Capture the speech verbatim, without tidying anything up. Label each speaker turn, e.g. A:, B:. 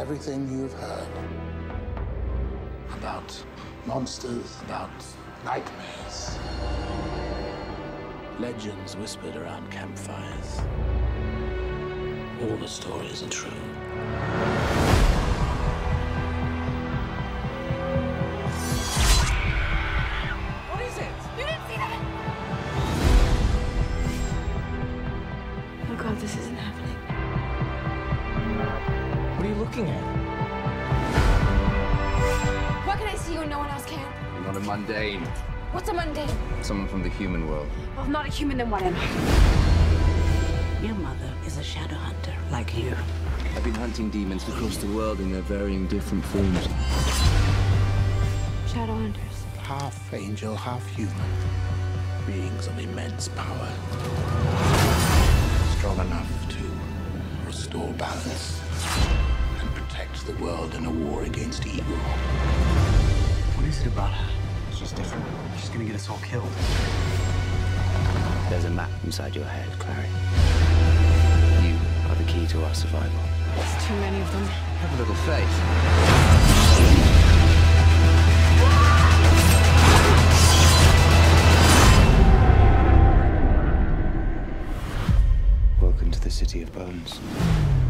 A: everything you've heard. About monsters, about nightmares. Legends whispered around campfires. All the stories are true.
B: What is it?
C: You didn't see that? Oh God, this isn't happening.
B: What are you looking at?
C: Why can I see you and no one else can?
D: You're not a mundane.
C: What's a mundane?
D: Someone from the human world.
C: Well, I'm not a human, then what am I?
E: Your mother is a shadow hunter, like you.
D: I've been hunting demons across the world in their varying different forms.
C: Shadow hunters.
A: Half angel, half human. Beings of immense power. Strong enough to restore balance and protect the world in a war against evil.
B: What is it about her? She's different. She's gonna get us all killed.
D: There's a map inside your head, Clary. You are the key to our survival.
C: There's too many of them.
D: Have a little faith. Welcome to the City of Bones.